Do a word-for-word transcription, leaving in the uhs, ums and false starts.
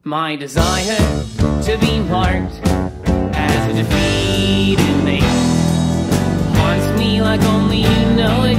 My desire to be marked as a defeated mate haunts me like only you know it.